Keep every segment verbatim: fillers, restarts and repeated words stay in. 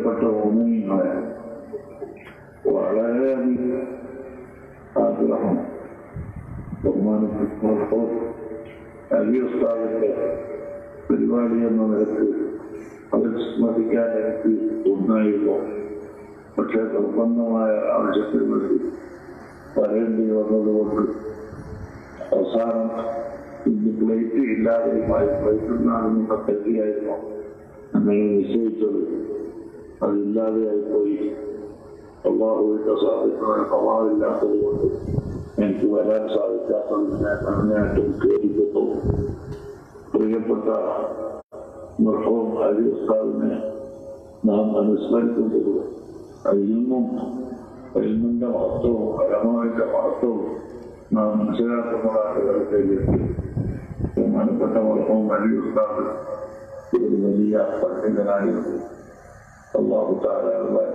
പ്രിയപ്പെട്ട മോമിനീങ്ങളെ, വളരെയധികം ആഗ്രഹം ബഹുമാനപ്പെട്ടപ്പോൾ അലി ഉസ്താദിന്റെ പരിപാടി എന്ന നിലക്ക് അവർ സ്മരിക്കാൻ എനിക്ക് ഉണ്ടായിരുന്നു. പക്ഷെ നിർബന്ധമായ ആവശ്യത്തിന് വേണ്ടി വരേണ്ടി വന്നതുകൊണ്ട് അവസാനം ഇന്ന് പ്ലേറ്റ് ഇല്ലാതെയുമായി പ്ലേറ്റുന്നാണെന്നുള്ള തെറ്റിയായിരുന്നു അങ്ങനെ നിശ്ചയിച്ചത്. അതില്ലാതെയായിപ്പോയി. അള്ളാഹുവിന്റെ സാധിക്കുന്ന കവാറില്ലാത്തത് കൊണ്ട് എനിക്ക് വരാൻ സാധിക്കാത്തതിനെ അങ്ങേയറ്റം ഖേദിക്കുന്നു. പ്രിയപ്പെട്ട മർഹൂം അലി ഉസ്താദിനെ നാം അനുസ്മരിക്കുന്നത് ഇൽമും ഇൽമിന്റെ മഹത്വവും പരമാവിന്റെ മഹത്വവും നാം മനസ്സിലാക്കുന്നതാണ് കാര്യത്തിലേക്ക്. ബഹുമാനപ്പെട്ട മർഹൂം അലി ഉസ്താദ് ഒരു വലിയ പണ്ഡിതനായിരുന്നു. അല്ലാഹു തആല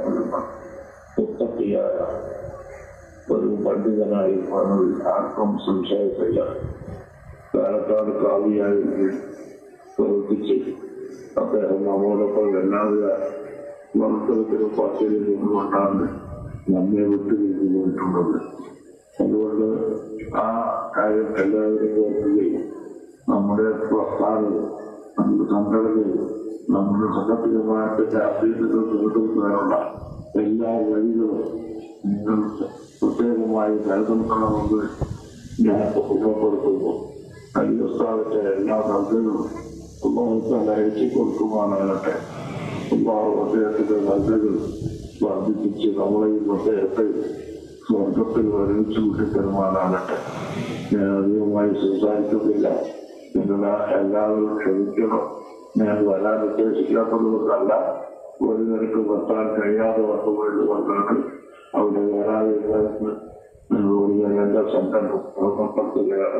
മുത്തഖിയായ ഒരു പണ്ഡിതനായി പറഞ്ഞതിൽ ആർക്കും സംശയമില്ല. കാലക്കാട് കാവിയായി പ്രവർത്തിച്ച് അദ്ദേഹം നമ്മോടൊപ്പം എല്ലാവിധ വർത്തകത്തിലും പദ്ധതിയിൽ നിന്നുകൊണ്ടാണ് നമ്മെ വിട്ടുപിരിഞ്ഞു പോയിട്ടുള്ളത്. അതുകൊണ്ട് ആ കാര്യം എല്ലാവരും ഓർക്കുകയും നമ്മുടെ പ്രസ്ഥാനവും നമ്മുടെ സംഘടനയും നമ്മുടെ സംഘടനമാറ്റത്തെ അഭ്യർത്ഥികൾ നേടുന്നതിനുള്ള എല്ലാ വഴികളും നിങ്ങൾ പ്രത്യേകമായി നിലനിർത്തണമെന്ന് ഞാൻ ഉപയോഗപ്പെടുത്തുന്നു. അലി ഉസ്താദിന്റെ എല്ലാ നൽകുകളും അള്ളാഹുത്താല അയച്ചു കൊടുക്കുവാനാകട്ടെ. അള്ളാഹു അദ്ദേഹത്തിന്റെ നൽകുകൾ വർദ്ധിപ്പിച്ച് നമ്മളെയും അദ്ദേഹത്തെ സ്വർഗത്തിൽ ഒരുമിച്ച് കൂട്ടിത്തരുവാനാകട്ടെ. ഞാൻ അധികമായി സംസാരിക്കുന്നില്ല. നിങ്ങൾ എല്ലാവരും ക്ഷമിക്കണം. ഞാൻ വരാൻ ഉദ്ദേശിക്കാത്തത് കൊണ്ടല്ല, ഒരു നിരക്ക് നിർത്താൻ കഴിയാതെ വന്നുകൊണ്ട് കൊണ്ടാണ് അവിടെ വരാതെ നിങ്ങളോട് ഞാൻ എന്റെ സംഘടന ഓർമ്മപ്പെടുത്തുകയാണ്.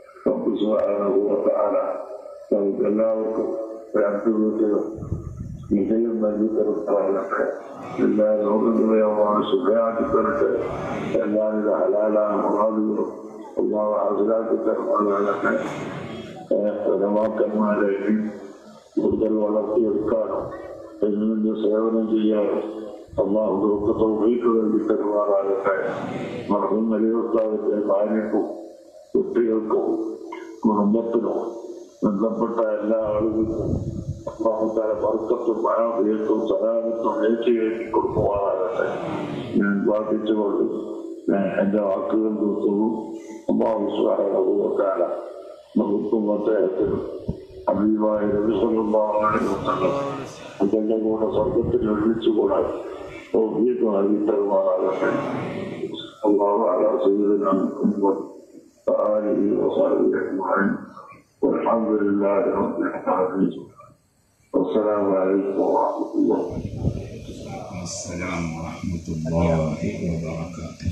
നമുക്ക് എല്ലാവർക്കും രണ്ടു വീട്ടിലും വിജയം നൽകി തരുത്താകട്ടെ. എല്ലാ രോഗങ്ങളെയുമാണ് സുഖയാക്കി തരട്ടെ. എല്ലാവിധ ഹലാലായ മുറാദുകളും അല്ലാഹു ഹാസിലാക്കി തരുമാനാകട്ടെ. പരമാക്കന്മാരെ കൂടുതൽ വളർത്തിയെടുക്കാനും എന്നിന്റെ സേവനം ചെയ്യാനും അല്ലാഹു നമുക്ക് തൗഫീഖ് നൽകി തരുമാറാകട്ടെ. മർഹൂം അലി ഉസ്താദിന്റെ ഭാര്യയ്ക്കും കുട്ടികൾക്കും കുടുംബത്തിനും ബന്ധപ്പെട്ട എല്ലാ ആളുകൾക്കും അല്ലാഹു തആല ബർക്കത്തും ആഫിയത്തും സലാമത്തും ഏറ്റുകയറ്റി കൊടുക്കുമാറാകട്ടെ. ഞാൻ പ്രാർത്ഥിച്ചുകൊണ്ട് എന്റെ വാക്കുകൾ നിർത്തുന്നു. അല്ലാഹു സുബ്ഹാനഹു വ തആല നമുക്കും അദ്ദേഹത്തിനും ഹബീബായ നബി സല്ലല്ലാഹു അലൈഹി വസല്ലം അതിന്റെ കൂടെ സ്വർഗത്തിൽ ഒരുമിച്ചുകൂടാൻ തൗഫീഖ് നൽകി തരുമാറാകട്ടെ. അല്ലാഹു അലാ സയ്യിദിനാ മുഹമ്മദ് وآله وصحبه أجمعين والحمد لله رب العالمين. والسلام عليكم ورحمة الله. السلام ورحمة الله وبركاته.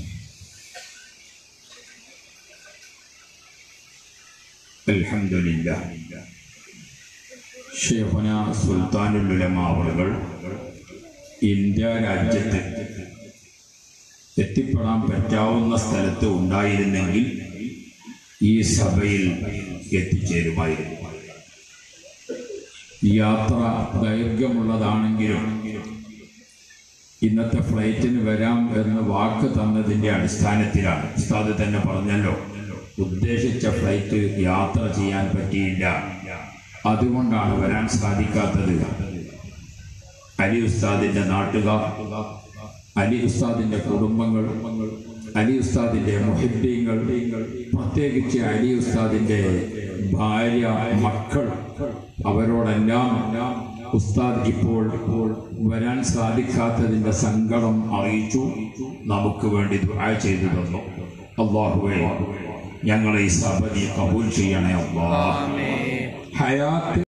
الحمد لله. ഷെയ്ഖുന സുൽത്താനുൽ ഉലമ അവറുകൾ ഇന്ത്യ രാജ്യത്ത് എത്തിപ്പെടാൻ പറ്റാവുന്ന സ്ഥലത്ത് ഉണ്ടായിരുന്നെങ്കിൽ ഈ സഭയിൽ എത്തിച്ചേരുമായിരുന്നു. യാത്ര ദൈർഘ്യമുള്ളതാണെങ്കിലും ഇന്നത്തെ ഫ്ലൈറ്റിന് വരാം എന്ന് വാക്ക് തന്നതിൻ്റെ അടിസ്ഥാനത്തിലാണ്. ഉസ്താദ് തന്നെ പറഞ്ഞല്ലോ, ഉദ്ദേശിച്ച ഫ്ലൈറ്റ് യാത്ര ചെയ്യാൻ പറ്റിയില്ല, അതുകൊണ്ടാണ് വരാൻ സാധിക്കാത്തത്. അലി ഉസ്താദിൻ്റെ നാട്ടുകാർ, അലി ഉസ്താദിൻ്റെ കുടുംബങ്ങൾ, അലി ഉസ്താദിൻ്റെ മുഹിബ്ബീങ്ങൾ, പ്രത്യേകിച്ച് അലി ഉസ്താദിൻ്റെ ഭാര്യ, മക്കൾ, അവരോടെല്ലാം ഉസ്താദ് ഇപ്പോൾ ഇപ്പോൾ വരാൻ സാധിക്കാത്തതിൻ്റെ സങ്കടം അറിയിച്ചു. നമുക്ക് വേണ്ടി ദുആ ചെയ്തു തന്നു. അല്ലാഹുവേ, ഞങ്ങളെ ഈ സഭ നീ കബൂൽ ചെയ്യണേ അല്ലാഹ്. ഹയാത്ത്